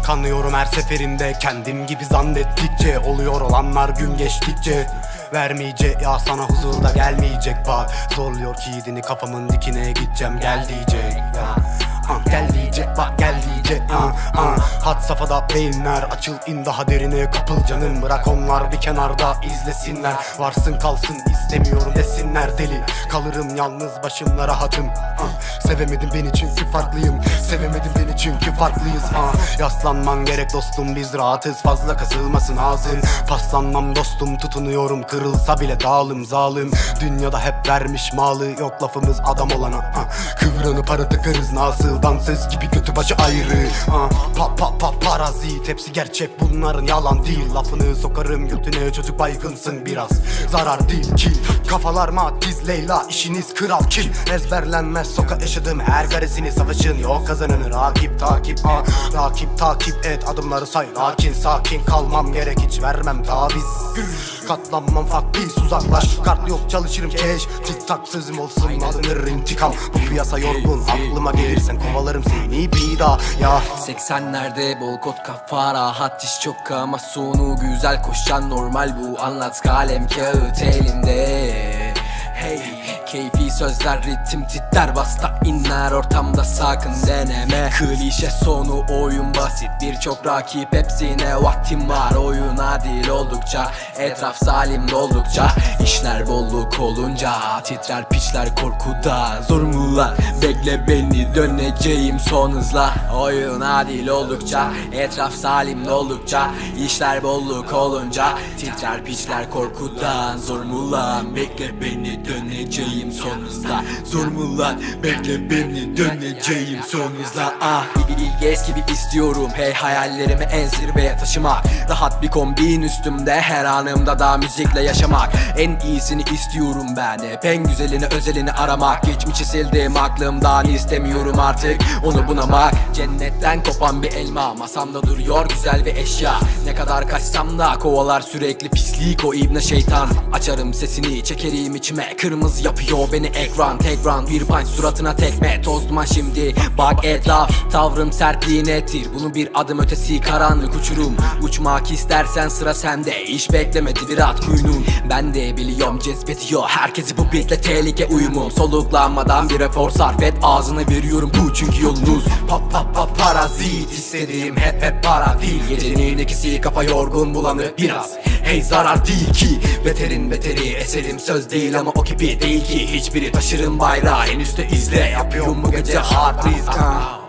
Kanıyorum her seferinde kendim gibi zannettikçe. Oluyor olanlar gün geçtikçe. Vermeyecek ya sana huzur da gelmeyecek. Bak zorluyor kilidini kafamın dikine, gideceğim gel diyecek ya. Gel diyecek bak gel diyecek Had safhada beyinler açıl in daha derine kapıl canım. Bırak onlar bir kenarda izlesinler. Varsın kalsın istemiyorum desinler deli. Kalırım yalnız başımla rahatım. Sevemedim beni çünkü farklıyım. Sevemedim beni çünkü farklıyız. Yaslanman gerek dostum biz rahatız. Fazla kasılmasın ağzın. Paslanmam dostum tutunuyorum. Kırılsa bile dağılım zalim. Dünyada hep vermiş malı. Yok lafımız adam olana. Kıvranıp para tıkarız nasıl. Dansöz gibi götü başı ayrı. Parazit hepsi gerçek bunların yalan değil. Lafını sokarım götüne çocuk baygınsın biraz. Zarar değil ki. Kafalar matiz Leyla işiniz kral kim? Ezberlenmez soka yaşadım her garesini savaşın. Yok kazanını rakip takip Rakip takip et adımları say. Lakin sakin kalmam gerek hiç vermem taviz. Katlanmam fuck peace uzaklaş. Kart yok çalışırım keş. Tik tak sözüm olsun alınır intikam. Bu piyasa yorgun aklıma gelirsen kovalarım seni bir daha ya. 80'lerde bol kot kafa rahat iş çok ama sonu güzel koşan normal bu. Anlat kalem kağıt elinde. Hey keyfi sözler ritim titrer basta inler ortamda sakın deneme. Klişe sonu oyun basit birçok rakip hepsine vaktim var. Oyun adil oldukça etraf zalim oldukça işler bolluk olunca titrer piçler korkuda. Zor mu lan bekle beni döneceğim son hızla. Oyun adil oldukça etraf zalim oldukça işler bolluk olunca titrer piçler korkudan. Zor mu lan bekle beni döneceğim son hızla. Zor mu lan bekle beni döneceğim son hızla. Bilges gibi istiyorum hey hayallerimi en zirveye taşımak. Rahat bir kombin üstümde her anımda da müzikle yaşamak. En iyisini istiyorum ben hep en güzelini özelini aramak. Geçmişi sildim aklımdan istemiyorum artık onu bunamak. Cennetten kopan bir elma masamda duruyor güzel bir eşya. Ne kadar kaçsam da kovalar sürekli pislik o ibne şeytan. Açarım sesini çekerim içime kırmızı yapıyor beni ekran. Tek round bir punch suratına tekme toz duman şimdi bak etraf. Tavrım sertliği nettir bunu bir adım ötesi karanlık uçurum. Uçmak istersen sıra sende iş beklemedi bir at kuyunun. Ben de biliyorum cezbediyor herkesi bu beatle tehlike uyumum. Soluklanmadan bir efor sarf et ağzına veriyorum bu çünkü yolunuz. Parazit istediğim hep para değil. Gecenin ikisi kafa yorgun bulanık biraz. Hey zarar değil ki beterin beteri eserim söz değil ama o gibi değil ki. Hiçbiri taşırım bayrağı en üstte izle yapıyorum bu gece hard risk.